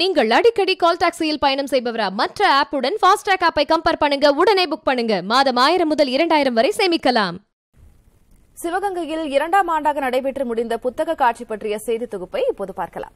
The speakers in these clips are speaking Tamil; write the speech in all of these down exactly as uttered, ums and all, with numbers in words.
நீங்கள் அடிக்கடி கால் டாக்ஸியில் பயணம் செய்பவரா? மற்ற ஆப்புடன் ஃபாஸ்டாக் ஆப்பை கம்பேர் பண்ணுங்க, உடனே புக் பண்ணுங்க. மாதம் ஆயிரம் முதல் இரண்டாயிரம் வரை சேமிக்கலாம். சிவகங்கையில் இரண்டாம் ஆண்டாக நடைபெற்று முடிந்த புத்தக காட்சி பற்றிய செய்தி தொகுப்பை இப்போது பார்க்கலாம்.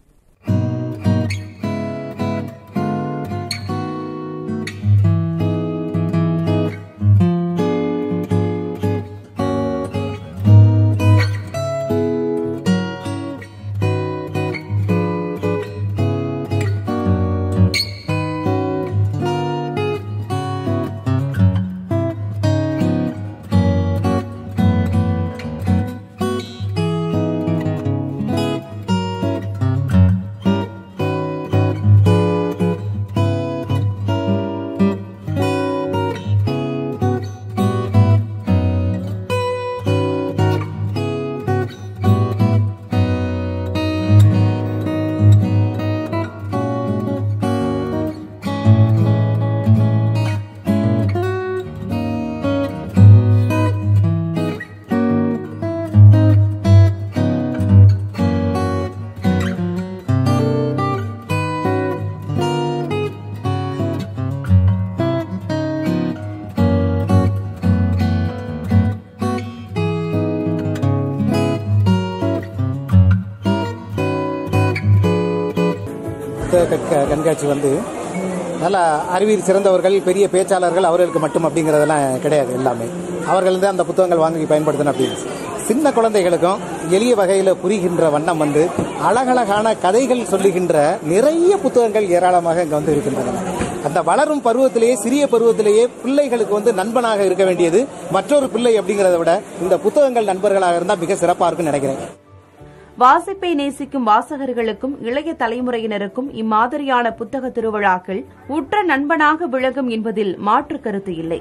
கண்காட்சி வந்து நல்ல அறிவியல் சிறந்தவர்கள், பெரிய பேச்சாளர்கள் அவர்களுக்கு மட்டும் அப்படிங்கிறதெல்லாம் கிடையாது. எல்லாமே அவர்கள் தான் அந்த புத்தகங்கள் வாங்கி பயன்படுத்தணும் அப்படின்னு சின்ன குழந்தைகளுக்கும் எளிய வகையில் புரிகின்ற வண்ணம் வந்து அழகழகான கதைகள் சொல்லுகின்ற நிறைய புத்தகங்கள் ஏராளமாக இங்கே வந்து இருக்கின்றன. அந்த வளரும் பருவத்திலேயே, சிறிய பருவத்திலேயே பிள்ளைகளுக்கு வந்து நண்பனாக இருக்க வேண்டியது மற்றொரு பிள்ளை அப்படிங்கிறத விட இந்த புத்தகங்கள் நண்பர்களாக இருந்தால் மிக சிறப்பாக இருக்குன்னு நினைக்கிறேன். வாசிப்பை நேசிக்கும் வாசகர்களுக்கும் இளைய தலைமுறையினருக்கும் இம்மாதிரியான புத்தக திருவிழாக்கள் உற்ற நண்பனாக விளங்கும் என்பதில் மாற்று கருத்து இல்லை.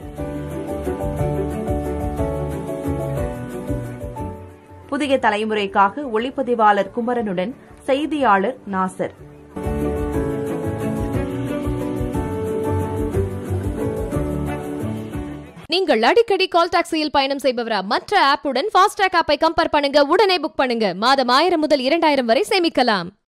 புதிய தலைமுறைக்காக ஒளிப்பதிவாளர் குமரனுடன் செய்தியாளர் நாசர். நீங்கள் அடிக்கடி கால் டாக்ஸியில் பயணம் செய்பவரா? மற்ற ஆப்புடன் ஃபாஸ்டாக் ஆப்பை கம்பேர் பண்ணுங்க, உடனே புக் பண்ணுங்க. மாதம் ஆயிரம் முதல் இரண்டாயிரம் வரை சேமிக்கலாம்.